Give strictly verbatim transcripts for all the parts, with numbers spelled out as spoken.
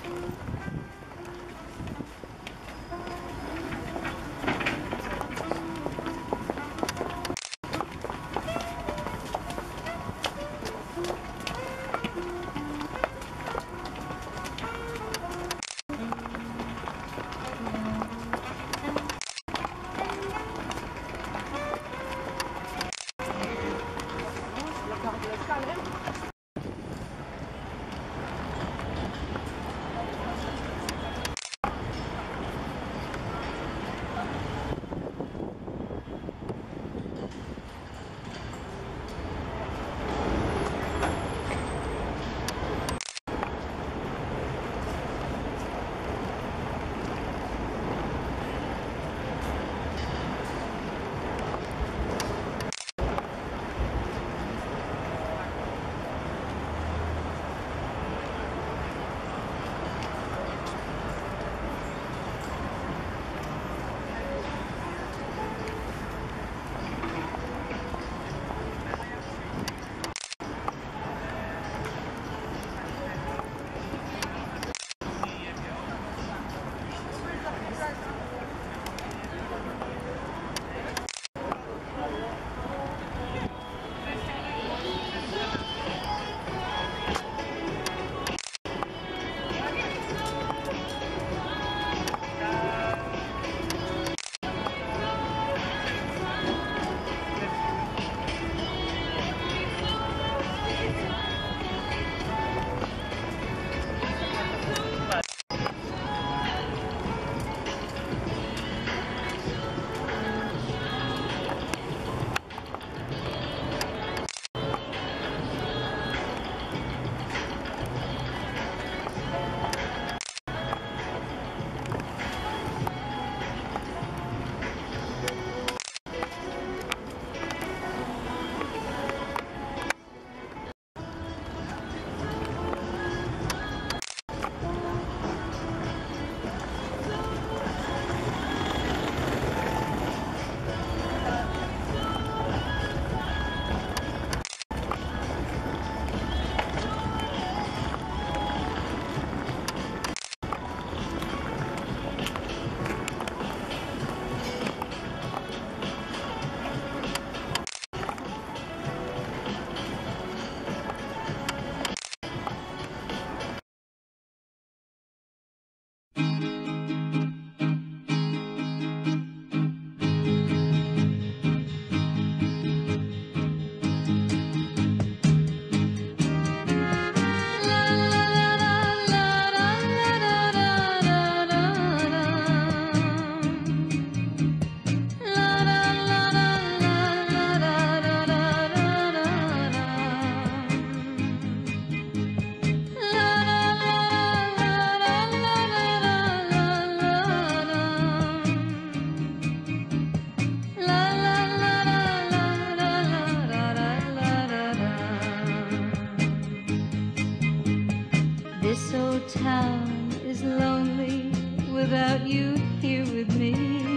without you here with me.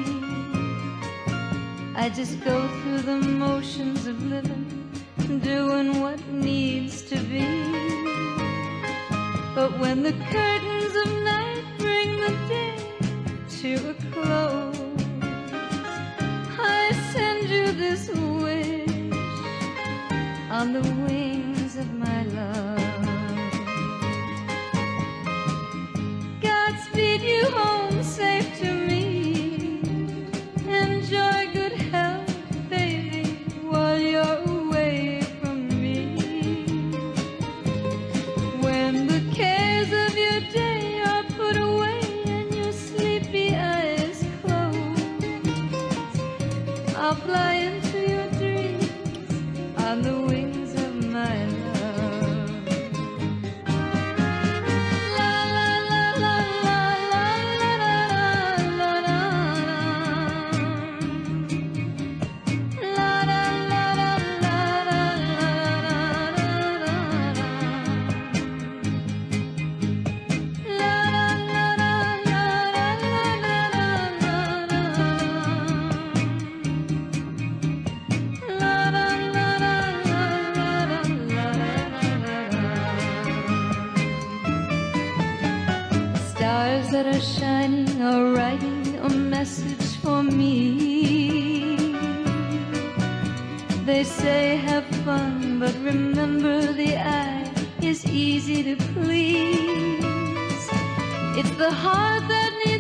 I just go through the motions of living, doing what needs to be. But when the curtains of night bring the day to a close, I send you this wish on the wings of my love. Godspeed you home safe to me. Enjoy good health, baby, while you're away from me. When the cares of your day are put away and your sleepy eyes close, I'll fly into your dreams on the wings of my love. La stars that are shining are writing a message for me. They say have fun, but remember the eye is easy to please. It's the heart that needs